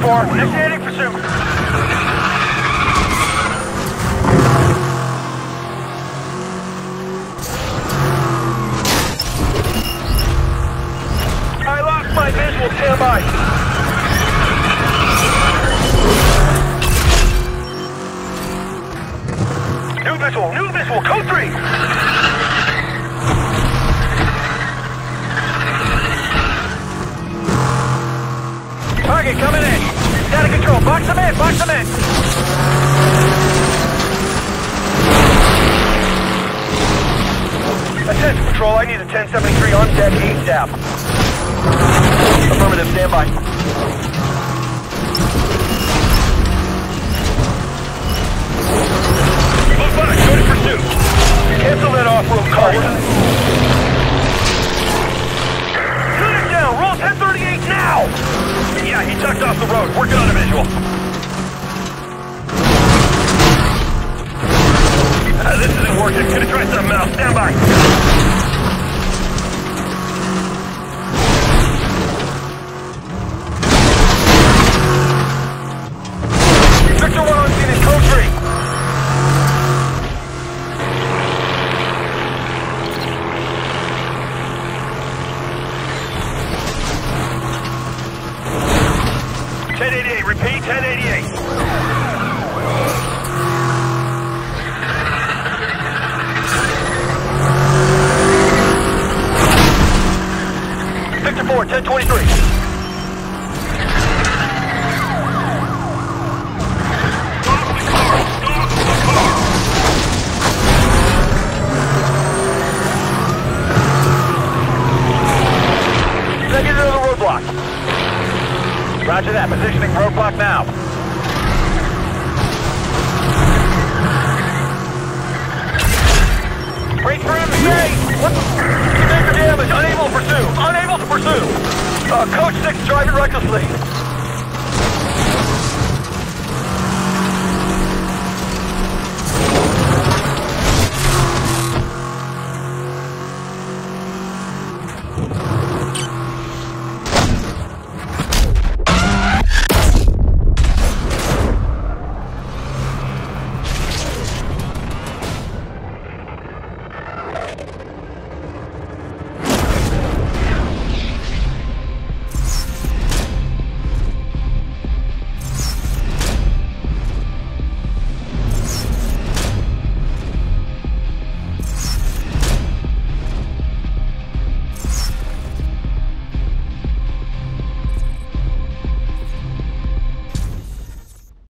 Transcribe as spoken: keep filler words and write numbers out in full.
four, initiating pursuit. I lost my visual, stand by. New visual, new visual, code three! Target coming in. Static control, box them in, box them in. Attention patrol, I need a ten seventy-three on deck ASAP. Affirmative, stand by. Move back, go to pursuit. Cancel that off-road car. Unit down, roll ten thirty-eight now! Yeah, he tucked off the road. Working on a visual. Uh, this isn't working. Gonna try something else. Stand by. Victor one on scene in code three. ten eighty-eight, repeat, ten eighty-eight. Victor four, ten twenty-three. Second to the roadblock. Roger that. Positioning roadblock now. Brace for M P A! What the? Major damage. Unable to pursue. Unable to pursue. Uh, Coach six driving recklessly.